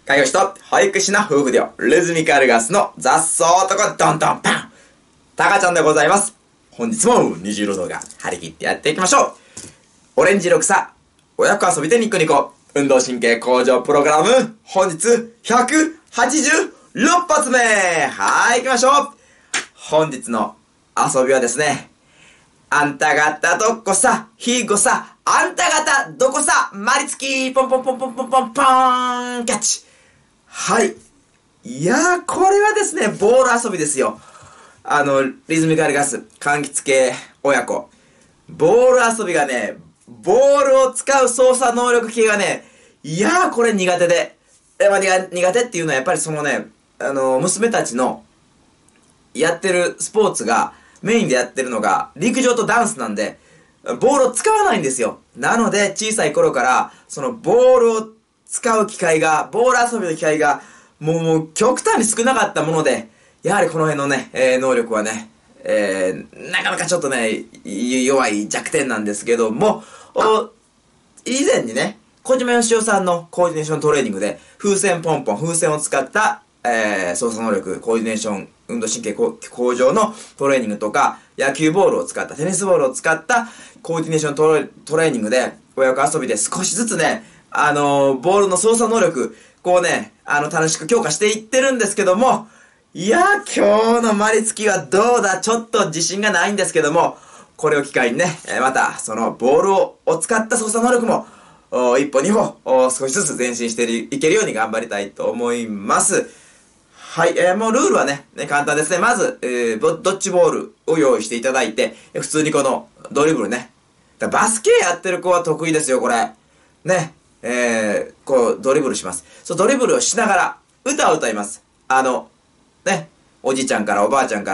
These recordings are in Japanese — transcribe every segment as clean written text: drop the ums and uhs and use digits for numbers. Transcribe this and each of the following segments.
介護士と保育士の夫婦デュオ、リズミカルガスの雑草男ドンドンパンタカちゃんでございます。本日も虹色動画張り切ってやっていきましょう。オレンジ色草、親子遊びでニコニコ、運動神経向上プログラム、本日186発目。はい、行きましょう。本日の遊びはですね、あんた方どこさ、ひごさ、あんた方どこさ、まりつき、ポンポンポンポンポンポンポーン、キャッチ。はい。いやー、これはですね、ボール遊びですよ。リズミカルガス、柑橘系親子。ボール遊びがね、ボールを使う操作能力系がね、いやー、これ苦手で。苦手っていうのはやっぱりそのね、娘たちのやってるスポーツが、メインでやってるのが陸上とダンスなんで、ボールを使わないんですよ。なので小さい頃からそのボールを使う機会が、ボール遊びの機会がもう極端に少なかったもので、やはりこの辺のね、能力はね、なかなかちょっとね弱い弱点なんですけども、以前にね小島よしおさんのコーディネーショントレーニングで風船ポンポン、風船を使った操作能力、コーディネーション、運動神経向上のトレーニングとか、野球ボールを使った、テニスボールを使ったコーディネーショントレーニングで、親子遊びで少しずつね、ボールの操作能力、こうね、楽しく強化していってるんですけども、いやー、今日のマリツキはどうだ、ちょっと自信がないんですけども、これを機会にね、また、そのボールを使った操作能力も、一歩二歩、少しずつ前進していけるように頑張りたいと思います。はい、もうルールはね、簡単ですね。まず、ドッジボールを用意していただいて、普通にこのドリブルね。バスケやってる子は得意ですよ、これ。ね、こうドリブルします。そう、ドリブルをしながら歌を歌います。ね、おじいちゃんからおばあちゃんから、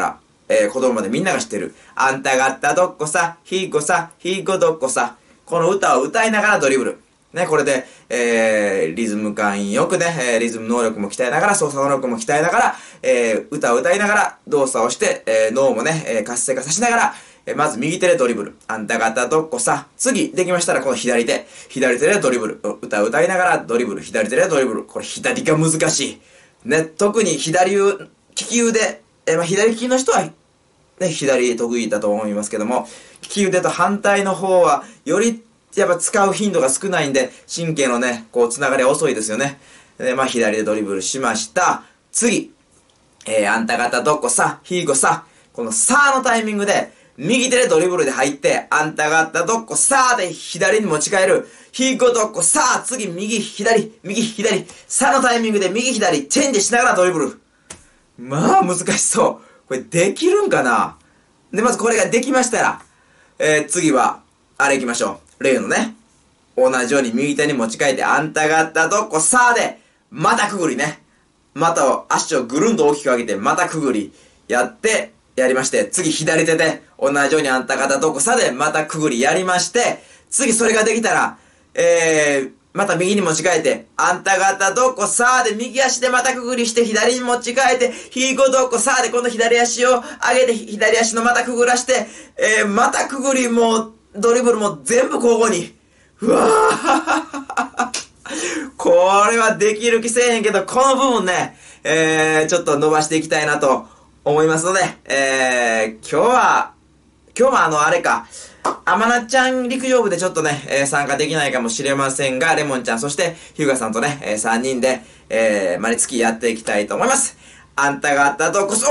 子供までみんなが知ってる。あんた方どっこさ、ひごさ、ひごどっこさ。この歌を歌いながらドリブル。ね、これで、リズム感よくね、リズム能力も鍛えながら、操作能力も鍛えながら、歌を歌いながら、動作をして、脳もね、活性化させながら、まず右手でドリブル。あんた方どっこさ。次、できましたら、この左手でドリブル。歌を歌いながらドリブル。左手でドリブル。これ左が難しい。ね、特に利き腕、左利きの人は、ね、左得意だと思いますけども、利き腕と反対の方は、より、やっぱ使う頻度が少ないんで、神経のね、こう、つながりは遅いですよね。左でドリブルしました。次、あんた方どこさ、ひごさ。このさのタイミングで、右手でドリブルで入って、あんた方どこさで左に持ち帰る。ひごどこさ、次、右、左、さのタイミングで右、左、チェンジしながらドリブル。まあ、難しそう。これできるんかな？で、まずこれができましたら、次は、あれ行きましょう。例のね、同じように右手に持ち替えて、あんた方どこさーで、またくぐりね。股を、足をぐるんと大きく上げて、またくぐり、やりまして、次左手で、同じようにあんた方どこさで、またくぐりやりまして、次それができたら、また右に持ち替えて、あんた方どこさーで、右足でまたくぐりして、左に持ち替えて、ひごどこさーで、今度左足を上げて、左足のまたくぐらして、またくぐりも、ドリブルも全部交互に。うわーこれはできる気せえへんけど、この部分ね、ちょっと伸ばしていきたいなと思いますので、今日はあれか、あまなちゃん陸上部でちょっとね、参加できないかもしれませんが、レモンちゃん、そしてヒューガさんとね、3人で、マリツキやっていきたいと思います。あんた方どこさ、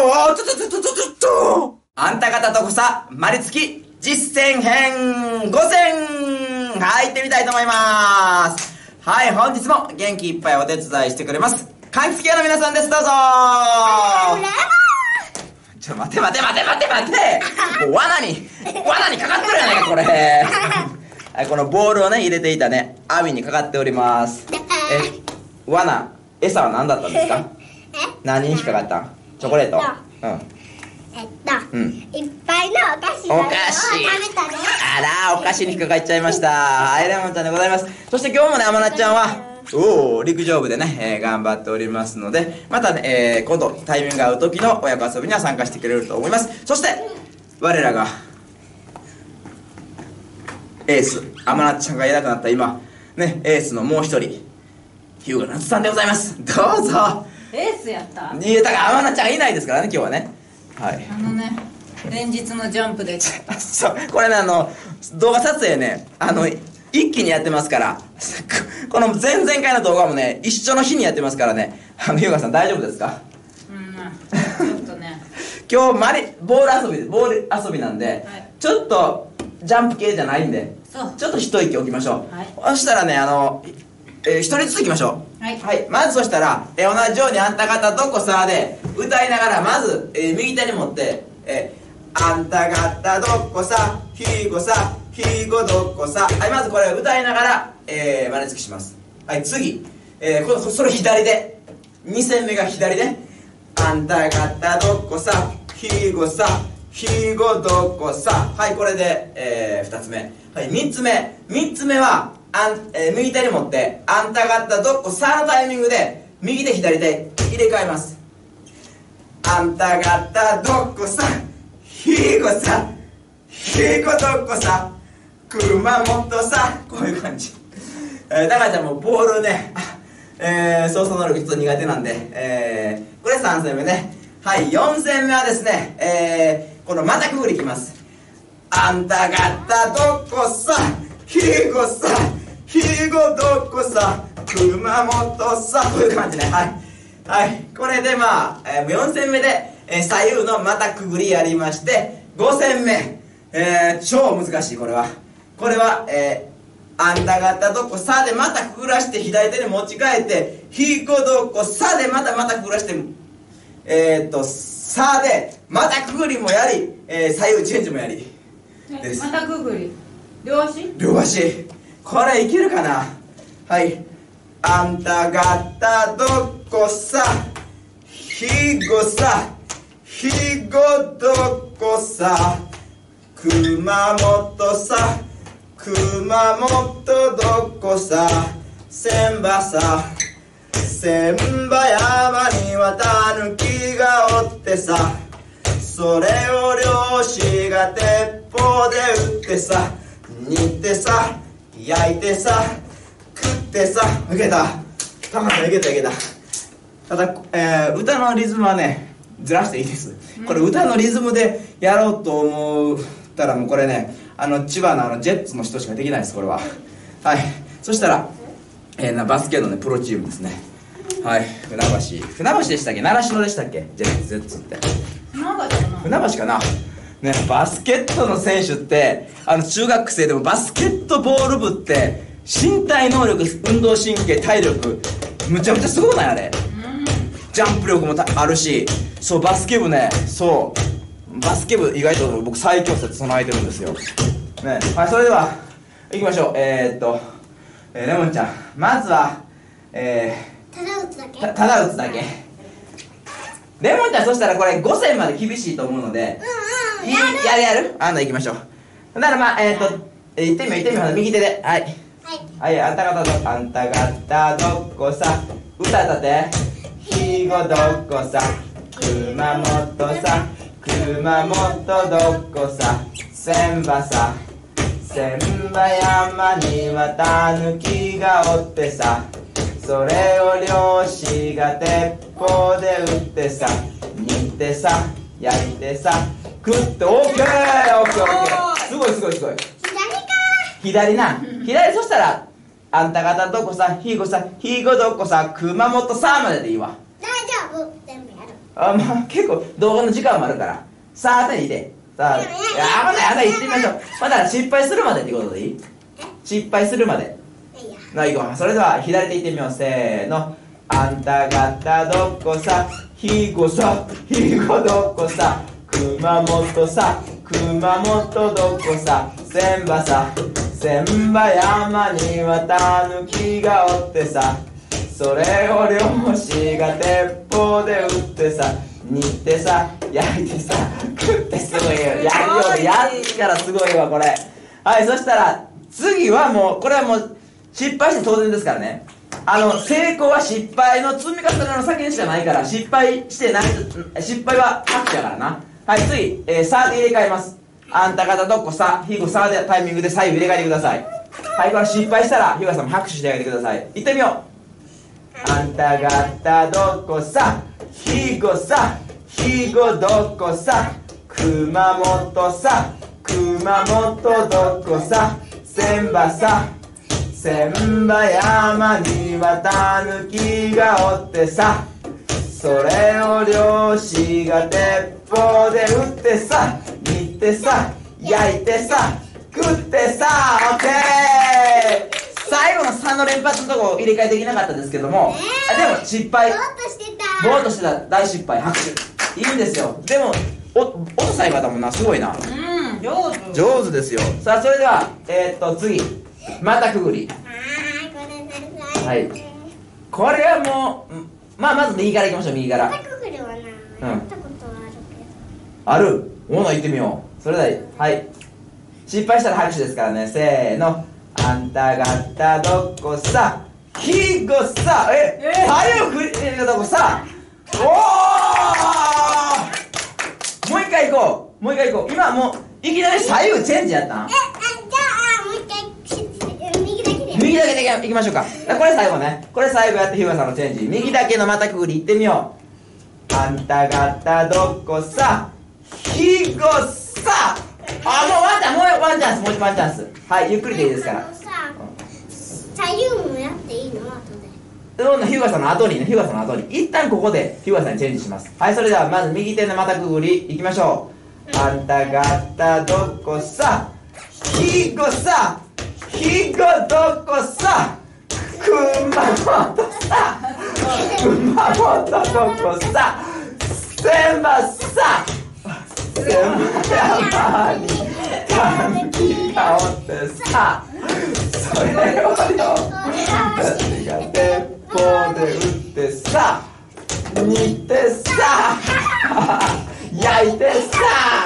あんた方どこさ、マリツキ、実践編5戦入ってみたいと思います。はい、本日も元気いっぱいお手伝いしてくれます。柑橘系の皆さんです、どうぞちょ、待てもう罠にかかってるやないか、これはい、このボールをね、入れていたね、網にかかっております。餌は何だったんですか？何に引っかかったん？チョコレート？ いっぱいのお菓子を食べたね。 あら、お菓子に引っかかっちゃいました。はい、レモンちゃんでございます。そして今日もね、あまなちゃんは、陸上部でね、頑張っておりますので、またね、今度タイミングが合う時の親子遊びには参加してくれると思います。そして、我らが、エース、あまなちゃんがいなくなった今、ね、エースのもう一人、 日向夏さんでございます。どうぞ。 エースやった。 いやだから天菜ちゃんいないですからね、今日はね。はい。 連日のジャンプでそうこれね動画撮影ね一気にやってますからこの前々回の動画もね一緒の日にやってますからね日向さん大丈夫ですか？ ちょっとね今日ボール遊びなんで、はい、ちょっとジャンプ系じゃないんでちょっと一息置きましょう、はい、そしたらね一人ずついきましょう。はい、はい、まずそしたら、同じようにあんた方どこさで歌いながらまず、右手に持ってあんた方どこさひごさひごどこさ、はい、まずこれ歌いながら、真似つきします。はい、次、それ左で2戦目が左であんた方どこさひごさひごどこさ、はい、これで、2つ目、はい、3つ目は右手に持ってあんた方どこさのタイミングで右手左手入れ替えます。あんた方どこさひごさひごどこさ熊本さ、こういう感じ。タカちゃんもボールね操作能力ちょっと苦手なんで、これ3戦目ね。はい、4戦目はですね、このまたくぐりいきます。あんた方どこさひごさひごどこさ熊本さ、こういう感じね。はい、はい、これで4戦目で、左右のまたくぐりやりまして、5戦目、超難しい。これはあんた方どこさでまたくぐらして左手に持ち替えてひごどこさでまたくぐらしてさでまたくぐりもやり、左右チェンジもやりです。 またくぐり両足これいけるかな。はい、あんた方どこさひごさひごどこさ熊本さ熊本どこさ千葉さ千葉山にはたぬきがおってさ、それを漁師が鉄砲で撃ってさ煮てさ焼いてさ食ってさ、いけたタカさんいけたただ、歌のリズムはねずらしていいです。これ歌のリズムでやろうと思ったらもうこれね千葉のジェッツの人しかできないです、これは。はい、そしたら、バスケのねプロチームですね。はい、船橋でしたっけ習志野でしたっけジェッツって船橋かなね。バスケットの選手って中学生でもバスケットボール部って身体能力運動神経体力むちゃむちゃすごくないあれ。ジャンプ力もあるし、そうバスケ部ね、そうバスケ部意外と僕最強説備えてるんですよ、ね。はい、それでは行きましょう。レモンちゃんまずはただ打つだけレモンちゃん、そしたらこれ5戦まで厳しいと思うので、やる行きましょう。だから行ってみよう右手で。はい、あんた方どこさ歌ったってひごどこさ熊本さ熊本どこさ千葉さ千葉山にはたぬきがおってさ、それを漁師が鉄砲で撃ってさ煮てさ焼いてさ食って。オッケーすごい左な左。そしたらあんた方どこさひごどこさ熊本さまででいいわ。 大丈夫、全部やる。 結構動画の時間もあるからさあでいいで。さあまだ行ってみましょう。まだ失敗するまでってことでいい？失敗するまで行こう。それでは左手行ってみよう。せーの。あんた方どこさひごどこさ熊本さ熊本どこさ千葉さ千葉山にはたぬきがおってさ、それを漁師が鉄砲で撃ってさ煮てさ焼いてさ食って。すごいよ、やったらすごいわこれ。はい、そしたら次はもうこれはもう失敗して当然ですからね。成功は失敗の積み重ねの先にしかないから、失敗は拍手やからな。はい、次、さで入れ替えます。あんた方どこさひごさでタイミングで左右入れ替えてください。はい、これ失敗したら日向さんも拍手してあげてください。いってみよう。 あんた方どこさ、ひごさ、ひごどこさ、熊本さ、熊本どこさ、千葉さ、千葉山にはたぬきがおってさ、それを漁師が鉄砲で撃ってさ、煮てさ、焼いてさ、食ってさ、オッケー。最後の3の連発のとこ入れ替えできなかったですけども、でも失敗。 ぼーっとしてた。 ぼーっとしてた。大失敗。拍手。いいんですよ。でも音最後だもんな。すごいな。 上手。 上手ですよ。さあそれでは次またくぐり。はい。これはもうまず右からいきましょう。右から。 またくぐりはな、やったことはあるけど。 ある。おな行ってみよう。それでははい。失敗したら拍手ですからね。せーの。あんた方どこさ、ひごさ、左右振りどこさ。おお。もう一回行こう。もう一回行こう。今もういきなり左右チェンジやったん。 じゃあもう一回右だけで。 右だけでいきましょうか。これ最後ね。これ最後やって日向さんのチェンジ。右だけのまたくぐり行ってみよう。あんた方どこさ、ひごさ。あ、もうワンチャンス、もうワンチャンス。はい、ゆっくりでいいですから。 左右もやっていいの後で。 どんどん日向さんの後にね、日向さんの後に一旦ここで日向さんにチェンジします。はい、それではまず右手のまたくぐりいきましょう。あんた方どこさ、ひごさ、ひごどこさ、熊本さ、熊本どこさ、千葉さ、千葉山にたぬきがおってさ、それをよ私が鉄砲で撃ってさ、煮てさ、焼いてさ、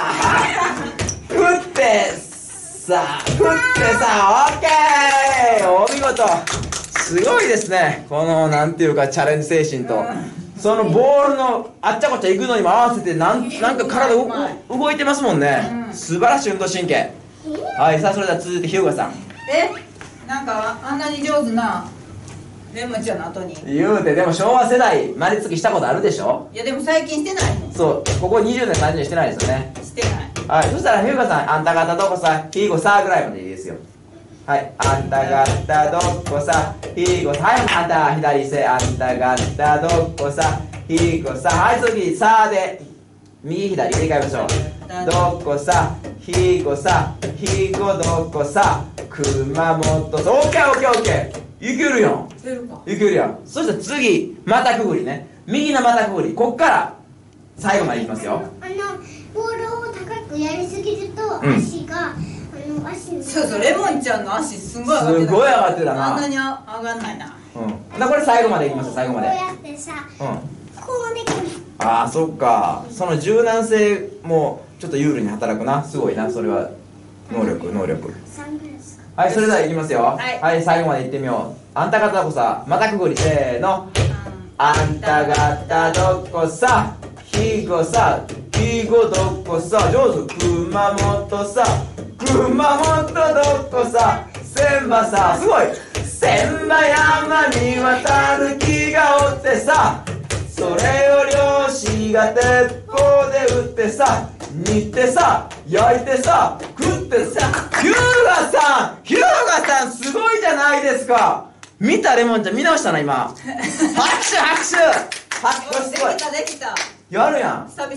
食ってさ、オッケー。お見事。すごいですね。このなんていうかチャレンジ精神と、そのボールのあっちゃこっちゃ行くのにも合わせてなんか体動いてますもんね。素晴らしい運動神経。はい、さあそれでは続いて日向さん。 なんかあんなに上手なレモンちゃんの後に。 言うてでも昭和世代まりつきしたことあるでしょ。 いやでも最近してないもん。 そう、ここ20年30年してないですよね。 してない。 はい、そしたら日向さん、あんた方どこさ、ひごさぐらいまでいいですよ。はい、あんた方どこさ、ひごさ、はい、あんた左せ、あんた方どこさ、ひごさ、はい、次さで右左入れ替えましょう。どこさ、ひごさ、ひごどこさ、熊本さ、オッケーオッケーオッケー、いけるやん。いけるやん。そしたら次またくぐりね。右のまたくぐり、こっから最後までいきますよ。 ボールを高くやりすぎると足が、足にそうそう、レモンちゃんの足すごいすごい上がってたな。 あんなに上がんないな。 これ最後までいきますよ。最後まで。 こうやってさ、こうできる。 ああ、そっか。その柔軟性もちょっと有利に働くな。すごいな。それは能力。 サングラス。 はい、それではいきますよ。 はいはい、最後までいってみよう。あんた方どこさ、またくぐり、せーの。あんた方どこさ、ひごさ、ひごどこさ、上手。熊本さ、熊本どこさ、千葉さ、すごい。千葉山にはたぬきがおってさ、それを漁師が鉄砲で撃ってさ、煮てさ、焼いてさ、食ってさ。日向さんすごいじゃないですか。見たレモンちゃん見直したな今。拍手すごい。 できた。 やるやん。 久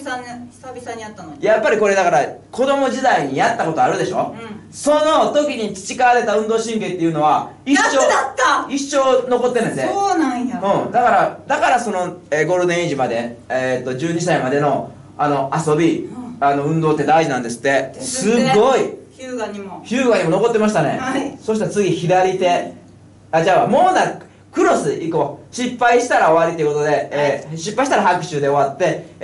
々にやったのに。 やっぱりこれだから子供時代にやったことあるでしょ。その時に培われた運動神経っていうのは一生残ってんねんて。 そうなんや。 だからその、ゴールデンエイジまで12歳までの遊び、運動って大事なんですって。すごい。 ヒューガにも残ってましたね。 はい。 そしたら次左手。じゃあもうクロス行こう。失敗したら終わりということで、失敗したら拍手で終わって、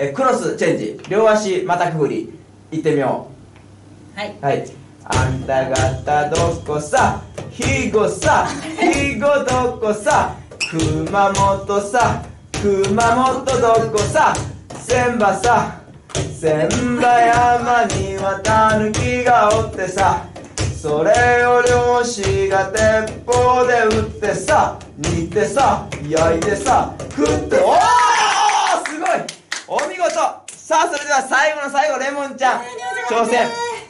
クロスチェンジ、両足またくぐり行ってみよう。はい、あんた方どこさ、ひごさ、ひごどこさ、熊本さ、熊本どこさ、千葉さ、千葉山にはたぬきがおってさ、そそれを漁師が鉄砲で撃ってさ、煮てさ、焼いてさ、食って、おーすごい、お見事。さあそれでは最後の最後、レモンちゃん挑戦。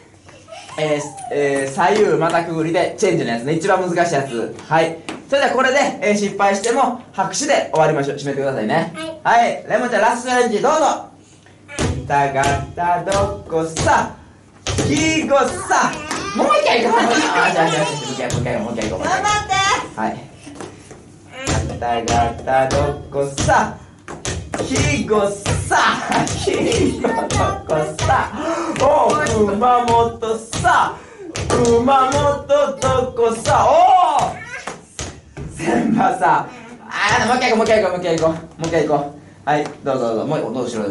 左右またくぐりでチェンジのやつね、一番難しいやつ。はい、それではこれで、失敗しても拍手で終わりましょう。締めてくださいね。はい、レモンちゃんラストチャレンジどうぞ。あんた方どこさ、ひごさ、もう一回行こう。もう一回行こう。頑張って。はい。あんた方どこさ、ひごさ、ひごどこさ、お熊本さ、熊本どこさ、お千葉さ。もう一回行こう。はい、どうぞ。もうどうしろで。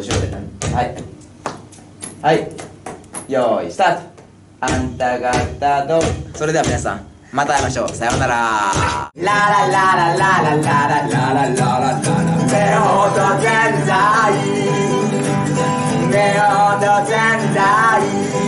はい、よーいスタート。あんた方ど、それでは皆さんまた会いましょう。さようなら。ラララララララララララララ目ほど全在、目ほど全在、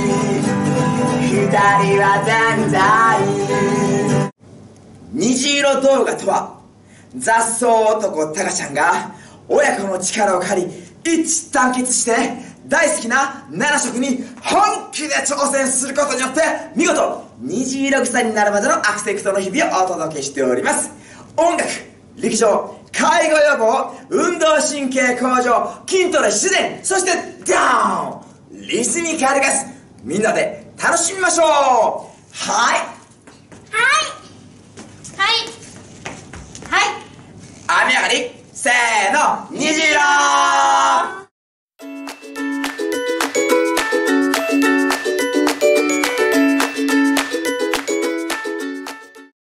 左は全在。虹色動画とは、雑草男タカちゃんが親子の力を借り一致団結して大好きな7色に本気で挑戦することによって見事虹色草になるまでのアクセクトの日々をお届けしております。音楽、陸上、介護予防、運動神経向上、筋トレ、自然、そしてダウンリズミカルガス、みんなで楽しみましょう。はい雨上がりせーの、虹色。